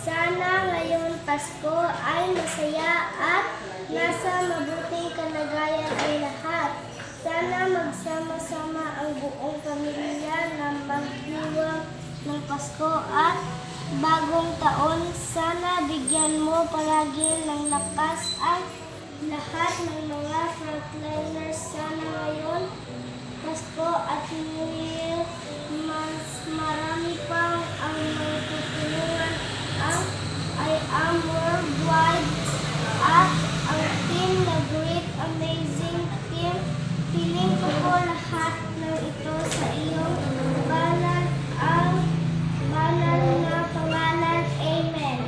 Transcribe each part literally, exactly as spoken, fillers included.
Sana ngayong Pasko ay masaya at nasa mabuting kalagayan ang lahat. Sana magsama-sama ang buong pamilya na magdiwang ng Pasko at bagong taon. Sana bigyan mo palagi ng lakas ang lahat ng mga frontliners. Sana ngayon Pasko at New Year mas marami pang ang matutulungan ang I Am Worldwide at ang team na Great Amazing Team. Piling ko po lahat ng ito sa iyong banal ang banal na pangalan. Amen.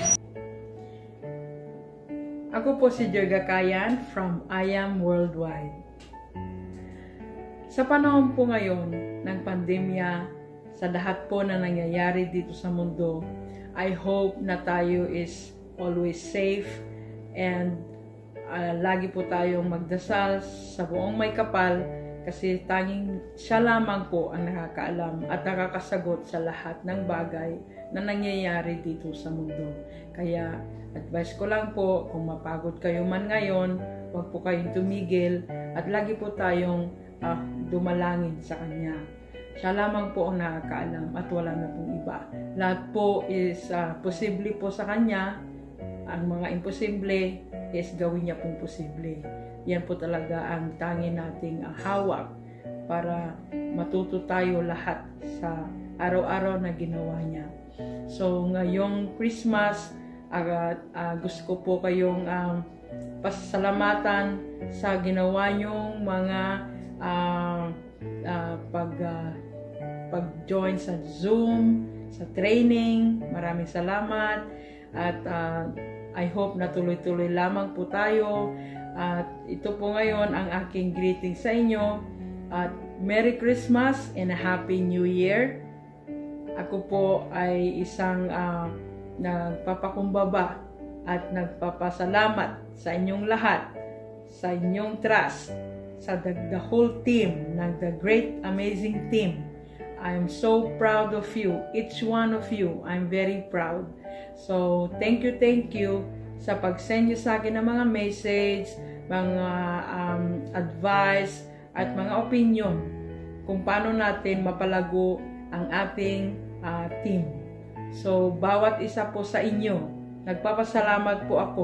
Ako po si Joy Gakayan from I Am Worldwide. Sa panahon po ngayon ng pandemya, sa lahat po na nangyayari dito sa mundo, I hope na tayo is always safe and uh, lagi po tayong magdasal sa buong may kapal kasi tanging siya lamang po ang nakakaalam at nakakasagot sa lahat ng bagay na nangyayari dito sa mundo. Kaya advice ko lang po, kung mapagod kayo man ngayon, huwag po kayong tumigil at lagi po tayong uh, dumalangin sa Kanya. Siya lamang po ang nakakaalam at wala na pong iba. Lahat po is uh, posible po sa Kanya. Ang mga imposible is gawin niya pong posible. Yan po talaga ang tangi nating uh, hawak para matuto tayo lahat sa araw-araw na ginawa niya. So ngayong Christmas, uh, uh, gusto ko po kayong um, pasasalamatan sa ginawa niyong mga uh, uh, pag uh, pag-join sa Zoom, sa training. Maraming salamat at uh, I hope na tuloy-tuloy lamang po tayo. At ito po ngayon ang aking greeting sa inyo. At Merry Christmas and a Happy New Year. Ako po ay isang uh, nagpapakumbaba at nagpapasalamat sa inyong lahat, sa inyong trust, sa the, the whole team ng The Great Amazing Team. I'm so proud of you, each one of you. I'm very proud. So, thank you, thank you sa pag-send nyo sa akin ng mga message, mga um, advice, at mga opinion kung paano natin mapalago ang ating uh, team. So, bawat isa po sa inyo, nagpapasalamat po ako.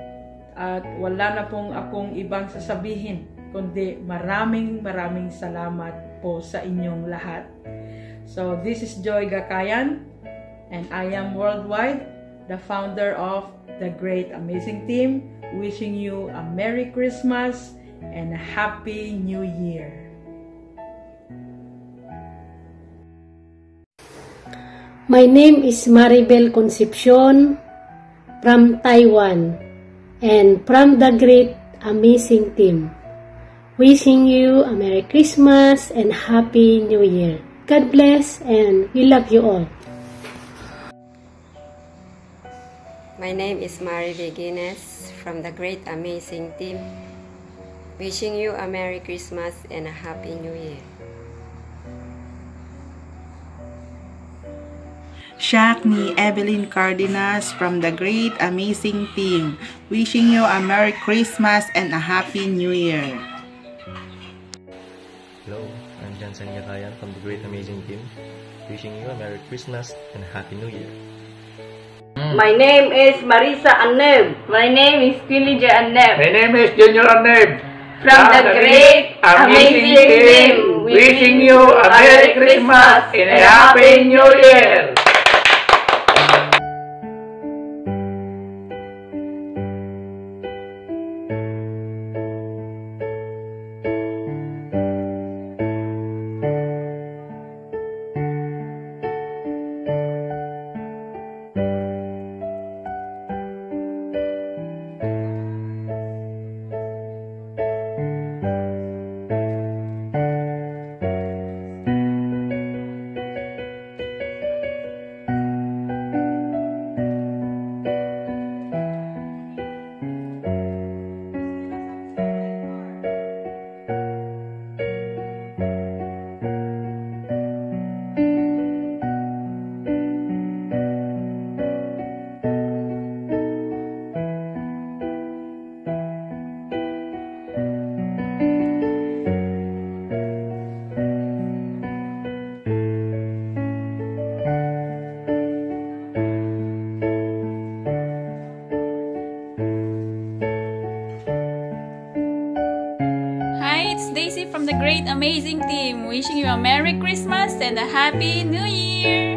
At wala na pong akong ibang sasabihin, kundi maraming maraming salamat po sa inyong lahat. So, this is Joy Gakayan, and I am Worldwide, the founder of The Great Amazing Team, wishing you a Merry Christmas and a Happy New Year. My name is Maribel Concepcion from Taiwan and from The Great Amazing Team. Wishing you a Merry Christmas and Happy New Year. God bless and we love you all. My name is Mary Beguines from The Great Amazing Team. Wishing you a Merry Christmas and a Happy New Year. Shakni Evelyn Cardenas from The Great Amazing Team. Wishing you a Merry Christmas and a Happy New Year. Hello, I'm Jansen Yakayan from The Great Amazing Team. Wishing you a Merry Christmas and a Happy New Year. My name is Marisa Anneb. My name is Kilija Anneb. My name is Junior Anneb. From The Great Amazing Team. Wishing you a Merry Christmas and a Happy New Year. great amazing team. Wishing you a Merry Christmas and a Happy New Year.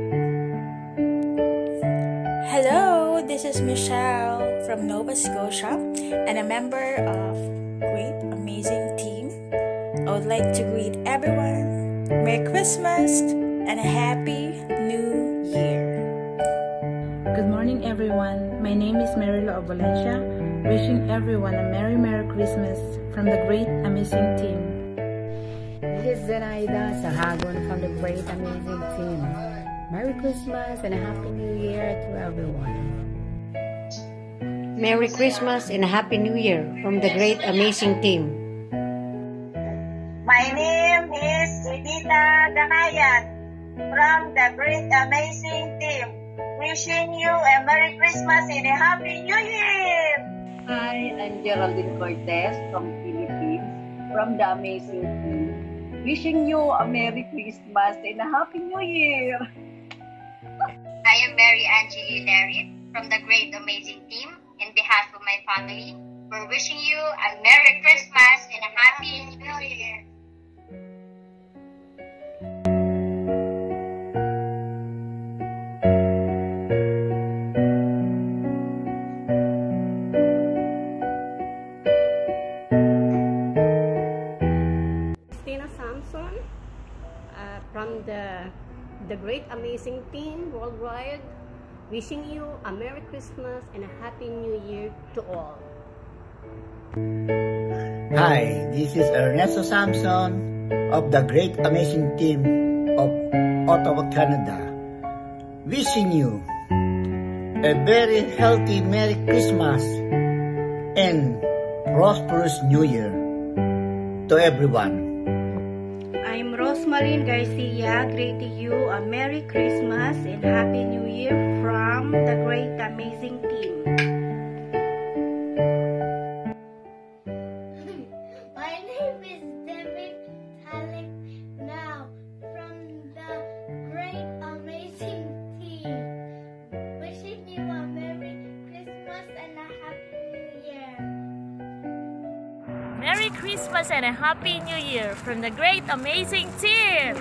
Hello, this is Michelle from Nova Scotia and a member of Great Amazing Team. I would like to greet everyone Merry Christmas and a Happy New Year. Good morning everyone. My name is Marilo of Valencia. Wishing everyone a Merry Merry Christmas from the Great Amazing Team. This is Zenaida Sahagon from the Great Amazing Team. Merry Christmas and a Happy New Year to everyone. Merry Christmas and a Happy New Year from the Great Amazing Team. My name is Edita Ganayan from the Great Amazing Team. Wishing you a Merry Christmas and a Happy New Year! Hi, I'm Geraldine Cortez from Philippines, from the Amazing Team. Wishing you a Merry Christmas and a Happy New Year! I am Mary Angeli Larit from the Great Amazing Team. In behalf of my family, we're wishing you a Merry Christmas and a Happy New Year! From the, the Great Amazing Team worldwide, wishing you a Merry Christmas and a Happy New Year to all. Hi, this is Ernesto Samson of the Great Amazing Team of Ottawa, Canada. Wishing you a very healthy Merry Christmas and prosperous New Year to everyone. I'm Rosmaline Garcia, greeting you a Merry Christmas and Happy New Year from the Great Amazing Team. My name is David Talek now from the Great Amazing Team. Wishing you a Merry Christmas and a Happy New Year. Merry Christmas and a Happy New Year from the Great Amazing Team!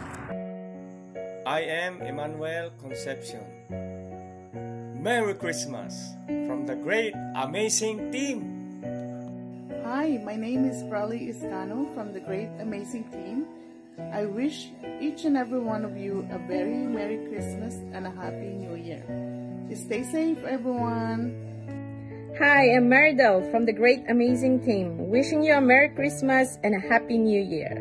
I am Emmanuel Concepcion. Merry Christmas from the Great Amazing Team! Hi, my name is Prali Iscano from the Great Amazing Team. I wish each and every one of you a very Merry Christmas and a Happy New Year. Stay safe, everyone! Hi, I'm Meridel from the Great Amazing Team, wishing you a Merry Christmas and a Happy New Year.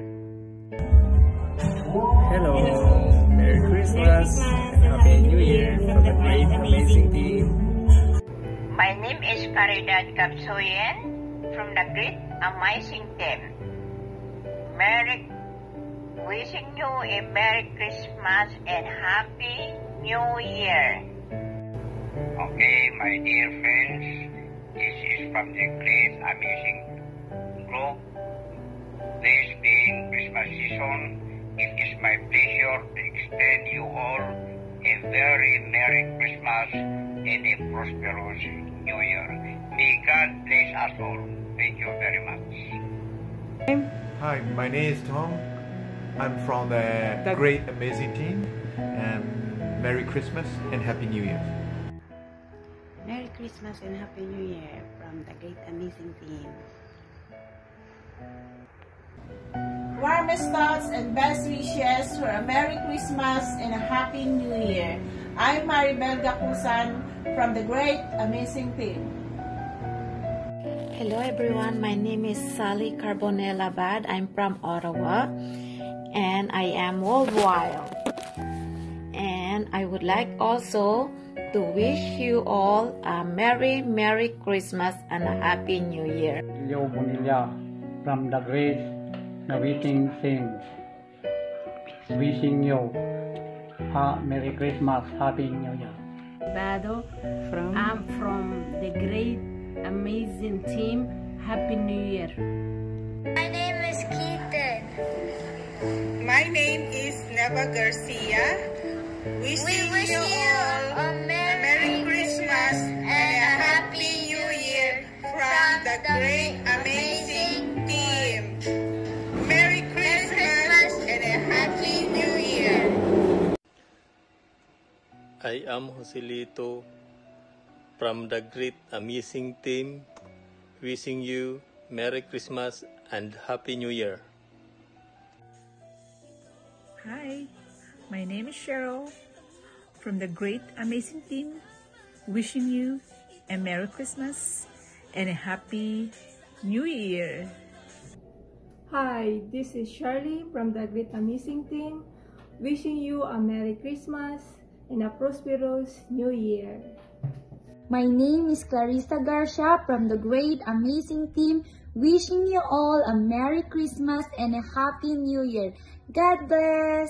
Hello, Merry Christmas and Happy New Year from the Great Amazing Team. My name is Caridad Capsoyen from the Great Amazing Team. Merry, wishing you a Merry Christmas and Happy New Year. Okay, my dear friends. This is from the Great Amazing Group. This being Christmas season, it is my pleasure to extend you all a very Merry Christmas and a prosperous New Year. May God bless us all. Thank you very much. Hi, my name is Tom. I'm from the Great Amazing Team. And Merry Christmas and Happy New Year. Merry Christmas and Happy New Year from the Great Amazing Team. Warmest thoughts and best wishes for a Merry Christmas and a Happy New Year. I'm Maribel Gacusan from the Great Amazing Team. Hello everyone, my name is Sally Carbonella Bad. I'm from Ottawa and I am worldwide. And I would like also to wish you all a Merry, Merry Christmas and a Happy New Year. Leo Bonilla from the Great Amazing Team. Wishing you a Merry Christmas, Happy New Year. Bado from I'm from the Great Amazing Team. Happy New Year. My name is Keaton. My name is Neva Garcia. Wishing We wish you you all a Merry Christmas and a Happy New Year from the Great Amazing Team. Merry I am Joselito from the Great Amazing Team, wishing you Merry Christmas and Happy New Year. Hi, my name is Cheryl from the Great Amazing Team, wishing you a Merry Christmas and a Happy New Year. Hi, this is Shirley from the Great Amazing Team, wishing you a Merry Christmas and a prosperous New Year. My name is Clarissa Garcia from the Great Amazing Team, wishing you all a Merry Christmas and a Happy New Year. God bless!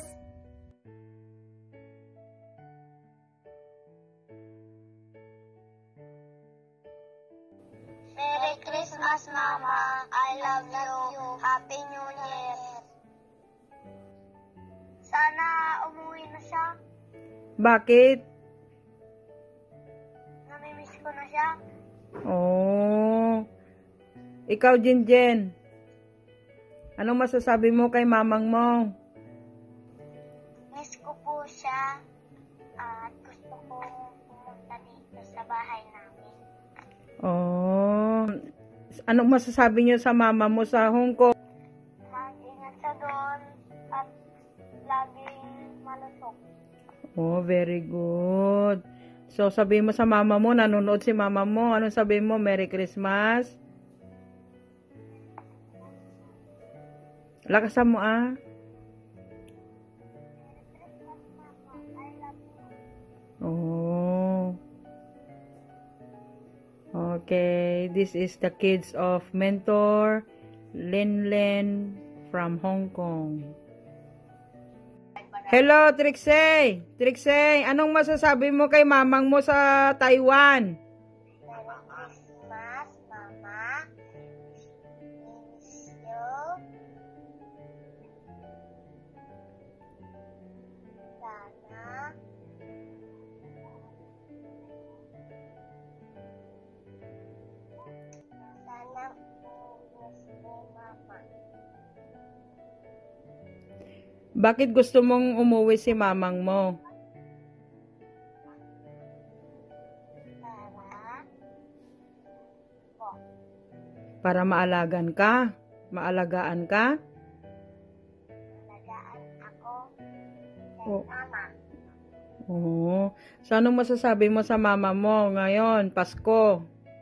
Merry Christmas, Mama. I love you. Happy New Year. Sana umuwi na siya. Bakit? Namimiss ko na siya. Oh. Ikaw, Jinjen. Anong masasabi mo kay mamang mo? Miss ko po siya. At gusto ko pumunta dito sa bahay namin. Oh. Anong masasabi niyo sa mama mo sa Hong Kong? Mag-ingat siya doon at laging malusog. Oh, very good. So, sabihin mo sa mama mo, nanonood si mama mo. Anong sabihin mo? Merry Christmas? Lakasan mo ah. Oh. Okay, this is the kids of Mentor Lin Lin from Hong Kong. Hello, Trixie! Trixie, anong masasabi mo kay mamang mo sa Taiwan? Merry Christmas, Mama. Miss you. Sana Sana miss mo, Mama. Bakit gusto mong umuwi si mamang mo? Para maalagan ka? Maalagaan ka? Alagaan ako kay Oh. Mama. Oo. So, anong masasabi mo sa mama mo ngayon, Pasko?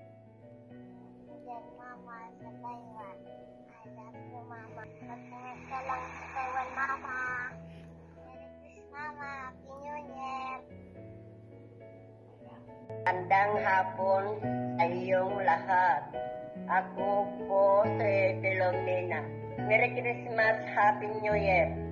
Yan, Mama, sa Taiwan. I love you, Mama. Mag-ingat ka lang sa Taiwan, Mama. Merry Christmas, Mama. Happy New Year. Magandang hapon sa iyong lahat. Ako po si Filomena. Merry Christmas, Happy New Year.